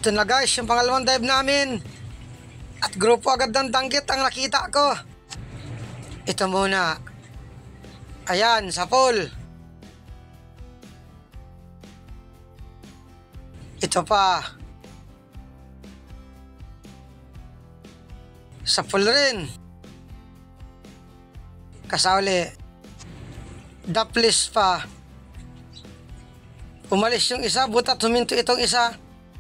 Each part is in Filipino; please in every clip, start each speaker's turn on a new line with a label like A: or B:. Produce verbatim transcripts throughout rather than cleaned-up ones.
A: Ito na guys, yung pangalawang dive namin. At grupo agad ng danggit ang nakita ko. Ito muna. Ayan, sa pool. Ito pa. Sa pool rin. Kasauli. Daplis pa. Umalis yung isa, butat huminto itong isa.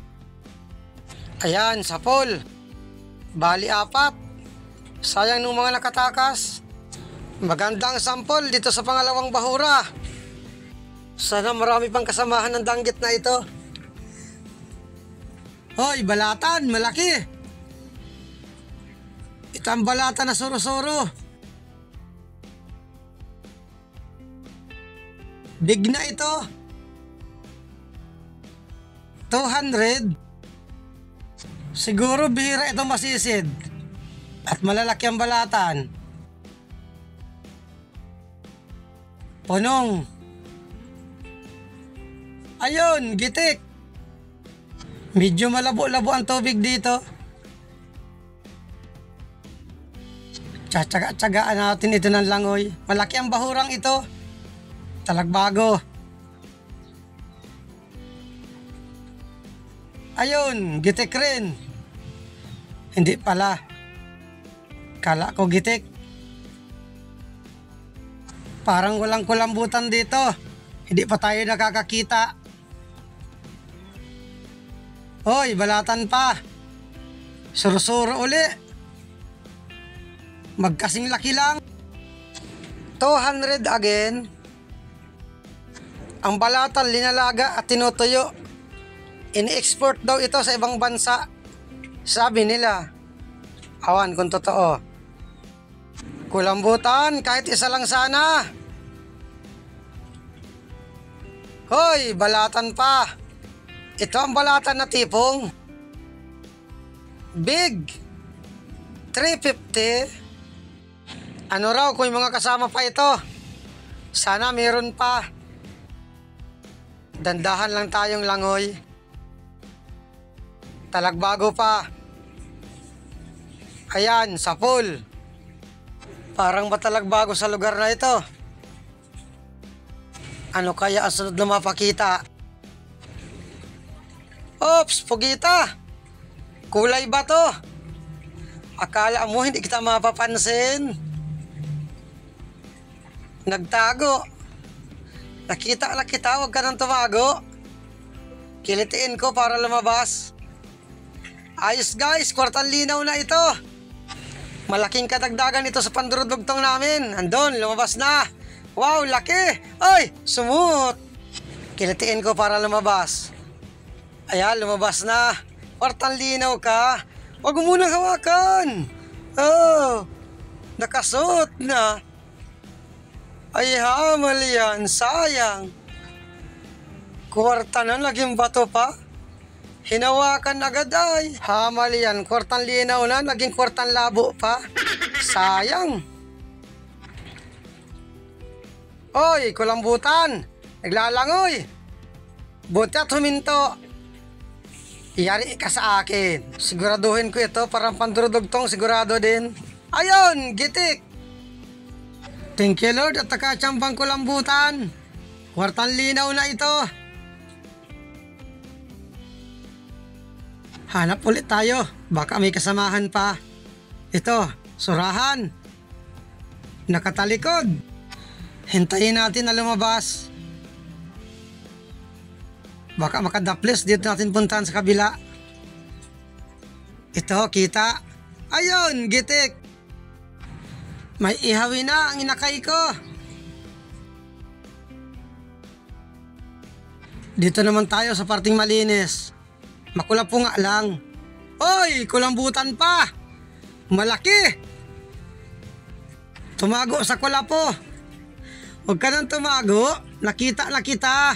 A: Ayan, sa pool. Bali apat. Sayang nung mga nakatakas. Magandang sampol dito sa pangalawang bahura. Sana marami pang kasamahan ng danggit na ito. Hoy, balatan, malaki. Ito ang balatan na suro-suro. Big na ito. two hundred. Siguro bihira itong masisid. At malalaki ang balatan. Punong. Ayun, gitik. Medyo malabo-labo ang tubig dito. Tsatsaga-tsagaan natin ito ng langoy. Malaki ang bahurang ito. Talagbago. Ayun, gitik rin. Hindi pala. Kala ko gitik. Parang walang kulambutan dito. Hindi pa tayo nakakakita. Hoy, balatan pa. Suro-suro uli. Magkasing laki lang. two hundred again. Ang balatan linalaga at tinutuyo. Ini-export daw ito sa ibang bansa. Sabi nila. Awan kung totoo. Kulambutan, kahit isa lang sana. Hoy, balatan pa. Ito ang balatan na tipong big. three fifty. Ano raw kung yung mga kasama pa ito? Sana meron pa. Dandahan lang tayong langoy. Talagbago pa. Ayan, sa pool. Parang matalagbago sa lugar na ito. Ano kaya ang sunod na mapakita? Oops, pugita. Kulay ba to? Akala mo hindi kita mapapansin. Nagtago. Nakita na kita, huwag ka nang tumago. Kilitiin ko para lumabas. Ayos guys, kwartang linaw na ito. Malaking kadagdagan ito sa pandurudugtong namin. Andun, lumabas na. Wow, laki. Ay, sumut. Kilitiin ko para lumabas. Ayan, lumabas na. Kwartang linaw ka. Huwag mo munang hawakan. Oh, nakasuot na. Ay, hamal yan. Sayang. Kwarta na, naging bato pa. Hinawakan agad ay. Hamal yan. Kwartang linaw na, naging kwartang labo pa. Sayang. Oy, kulambutan. Naglalangoy. Buti at huminto. Iyari ka sa akin. Siguraduhin ko ito. Parang pandurudugtong sigurado din. Ayun, gitik. Thank you Lord at nakatsambang kulambutan. Kwartang linaw na ito. Hanap ulit tayo. Baka may kasamahan pa. Ito, surahan. Nakatalikod. Hintayin natin na lumabas. Baka makadaples dito natin puntahan sa kabila. Ito, kita. Ayun, gitik. May ihawi na ang inakay ko. Dito naman tayo sa parting malinis. Makulapo nga lang. Oy, kulambutan pa. Malaki. Tumago sa kulapo. Huwag ka nang tumago. Nakita na kita.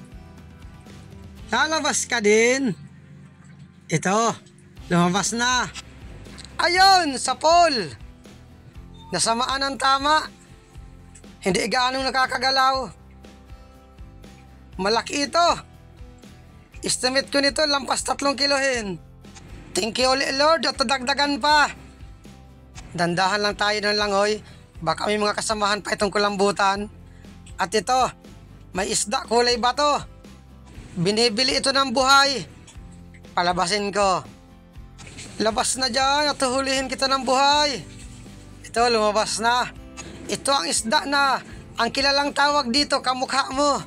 A: Lalabas ka din. Ito, lumabas na. Ayun, sa pool. Nasamaan ang tama. Hindi gaanong nakakagalaw. Malaki ito. Estimate ko nito lampas tatlong kilohin. Thank you ulit Lord at dagdagan pa. Dandahan lang tayo ng langoy. Baka may mga kasamahan pa itong kulambutan. At ito, may isda kulay bato. Binibili ito ng buhay. Palabasin ko. Labas na dyan at huhulihin kita ng buhay. Ito, lumabas na. Ito ang isda na ang kilalang tawag dito, kamukha mo.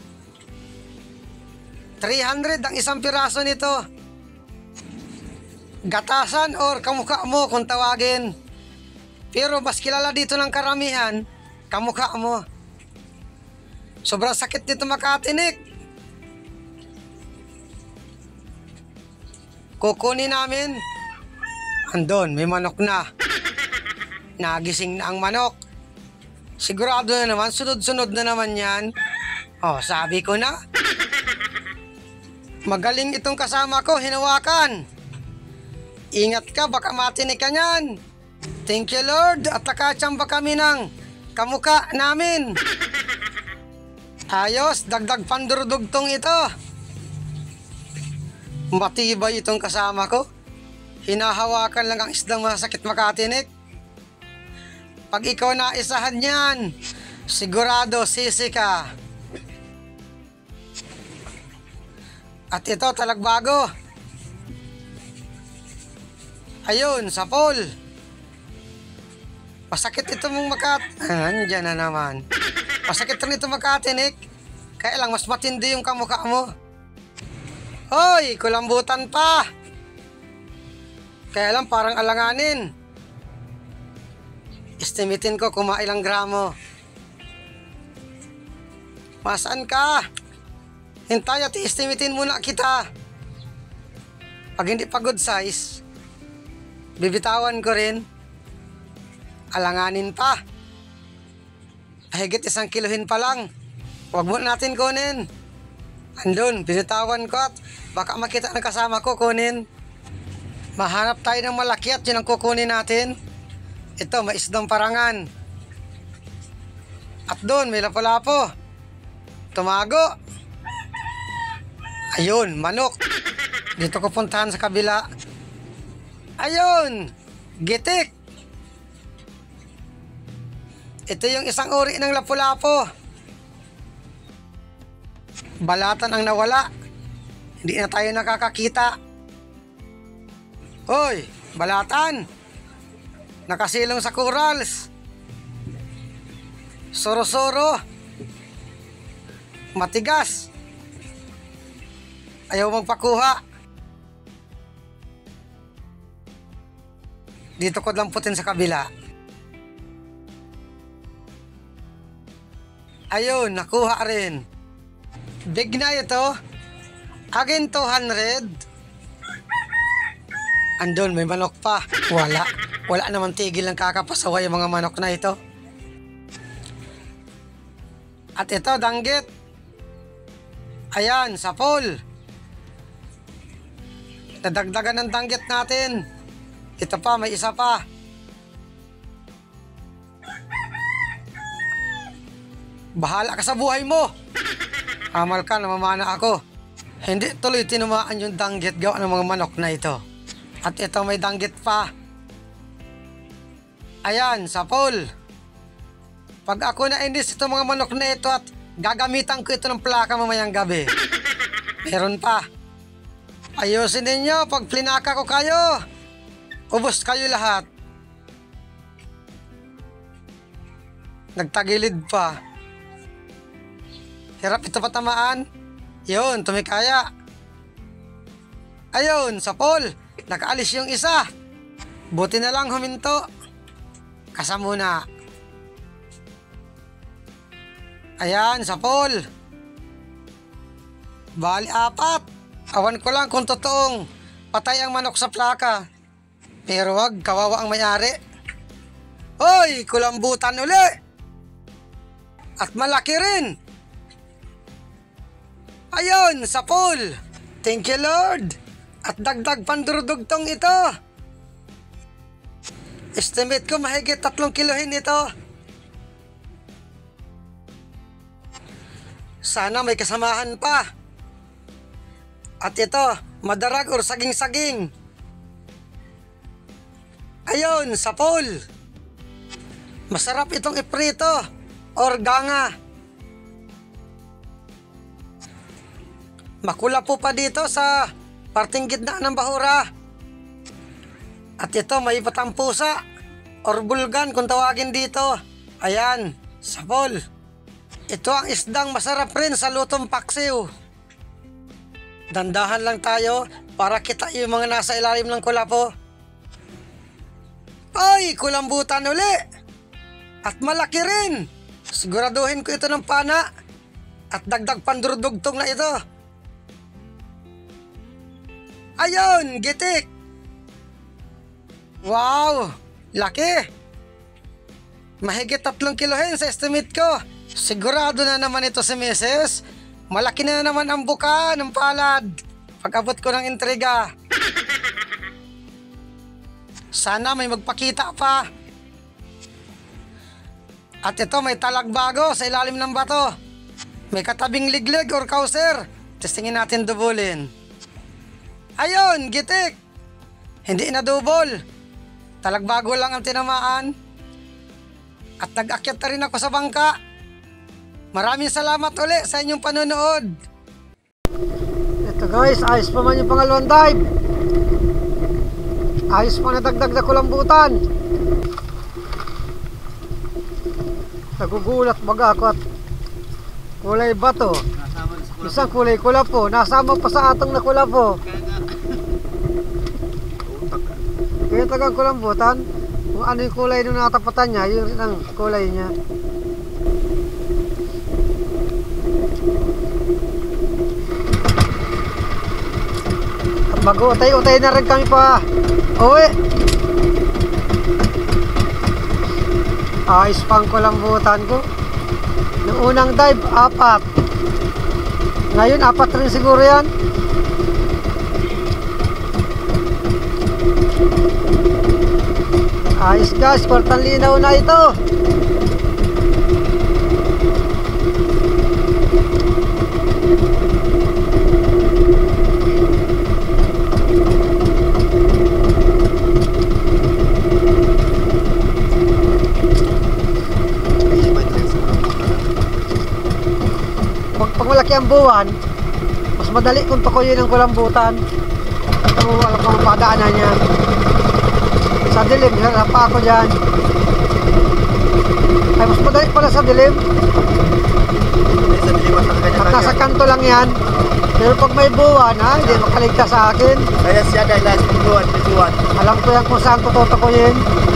A: three hundred ang isang piraso nito. Gatasan or kamukha mo kung tawagin. Pero mas kilala dito ng karamihan, kamukha mo. Sobrang sakit nito makatinik. Kukunin namin. Andun, may manok na. Nagising na ang manok. Sigurado na naman, sunod-sunod na naman yan. Oh, sabi ko na. Magaling itong kasama ko, hinawakan. Ingat ka, baka matinik ka niyan. Thank you Lord, at nakachamba kami ng kamuka namin. Ayos, dagdag pandurudugtong ito. Matibay itong kasama ko. Hinahawakan lang ang isdang masakit makatinik. Pag ikaw na isahan yan, sigurado sisi ka. At ito talagbago. Ayun, sapol. Masakit ito mong makat... Ah, andyan na naman. Masakit rin ito makatinik. Kaya lang mas matindi yung kamukha mo. Hoy, kulambutan pa. Kaya lang parang alanganin. Estimitin ko kung mailang gramo. Masaan ka? Hintay at estimitin muna kita. Pag hindi pa good size, bibitawan ko rin. Alanganin pa. Higit isang kilohin pa lang. Huwag mo natin kunin. Andun, binitawan ko at baka makita ng kasama ko kunin. Mahanap tayo ng malaki at yun ang kukunin natin. Ito, may isdang parangan. At doon, may lapo-lapo. Tumago. Ayun, manok. Dito ko puntahan sa kabila. Ayun, gitik. Ito yung isang uri ng lapu-lapo. Balatan ang nawala. Hindi na tayo nakakakita. Hoy, balatan. Nakasilong sa corals. Soro-soro. Matigas. Ayaw magpakuha. Dito ko lamputin sa kabila. Ayun, nakuha rin. Big na ito. Again two hundred. Andun, may manok pa. Wala. Wala naman tigil ng kakapasaway yung mga manok na ito. At ito, danggit. Ayan, sapol. Nadagdagan ng danggit natin. Ito pa, may isa pa. Bahala ka sa buhay mo. Amal ka, namamana ako. Hindi tuloy tinumaan yung danggit gawa ng mga manok na ito. At ito may danggit pa. Ayan, sapol. Pag ako na inis itong mga manok na ito at gagamitan ko ito ng plaka mamayang gabi. Meron pa. Ayusin ninyo pag plinaka ko kayo. Ubos kayo lahat. Nagtagilid pa. Hirap ito patamaan. Yun, tumikaya. Ayun, sapol. Nakaalis yung isa. Buti na lang huminto. Kasa muna. Ayan, sapol. Bali apat. Awan ko lang kung totoong patay ang manok sa plaka. Pero wag, kawawa ang may-ari. Hoy, kulambutan uli. At malaki rin. Ayun, sapol. Thank you Lord. At dagdag pandurudugtong ito. Estimate ko mahigit tatlong kilohin ito. Sana may kasamahan pa. At ito, madarag or saging-saging. Ayun, sapol. Masarap itong iprito or ganga. Makula po pa dito sa parting gitna ng bahura. At ito, may patampusa or bulgan kung tawagin dito. Ayan, sapol. Ito ang isdang masarap rin sa lutong paksiw. Dandahan lang tayo para kita yung mga nasa ilalim ng kulapo. Ay, kulambutan uli. At malaki rin. Siguraduhin ko ito ng pana. At dagdag pandurdugtong na ito. Ayun, gitik. Wow, laki. Mahigit tatlong kilohen sa estimate ko. Sigurado na naman ito si Missus Malaki na naman ang buka ng palad pag-abot ko ng intriga. Sana may magpakita pa. At ito, may talagbago sa ilalim ng bato. May katabing liglig or kauser. Testingin natin dubulin. Ayun, gitik. Hindi na dubol. Talagbago lang ang tinamaan. At nag-akyat na rin ako sa bangka. Maraming salamat uli sa inyong panonood. Ito guys, ayos pa man yung pangalawang dive. Ayos pa na dagdag na kulambutan. Nagugulat baga ako at kulay bato. Isang kulay kulapo. Nasama pa sa atong na kulapo. Kaya tagang kulambutan. Kung ano yung kulay nung natapatan niya, yun rin ang kulay niya. At mag-utay-utay na rin kami pa uwi. Ayos pang kulambutan ko. Noong unang dive, apat. Ngayon, apat rin siguro yan. Ayos guys, kwartang linaw na ito. Pag, pag malaki ang buwan, mas madali kung tukuyin ang kulambutan. Ito, alam ko ang padaanan niya. Sa dilim, harap pa ako dyan. Ay, mas madali pala sa dilim. At nasa kanto lang yan. Pero pag may buwan, ha, hindi makaligtas sa akin.
B: Kaya siya dahil last buwan, buwan.
A: Alam ko yan kung saan ko tutukuyin.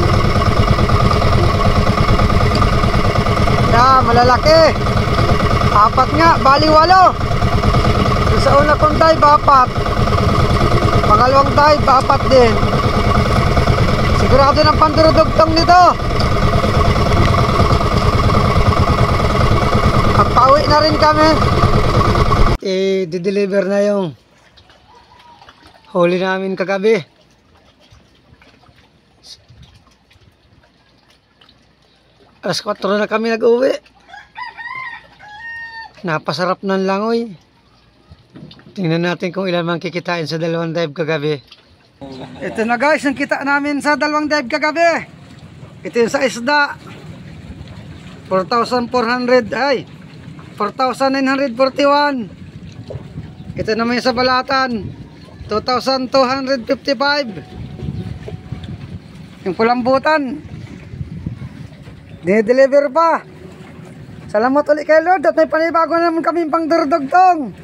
A: Yeah, malalaki. Apat nga, bali walo. Sa una kong dive, apat. Pangalawang dive, apat din. Sigurado ng pandurudugtong nito. At pauwi na rin kami. Eh, di-deliver na yung huli namin kagabi. Alas kwatro na kami nag-uwi. Napasarap ng langoy. Tingnan natin kung ilan man kikitain sa dalawang dive kagabi. Ito na guys, ang kita namin sa dalawang dive kagabi. Ito yung sa isda. four thousand four hundred, ay, four thousand nine hundred forty-one. Ito naman yung sa balatan, two thousand two hundred fifty-five. Yung pulambutan, dinideliver pa. Salamat ulit kay Lord at may panibago naman kaming pang durdugtong.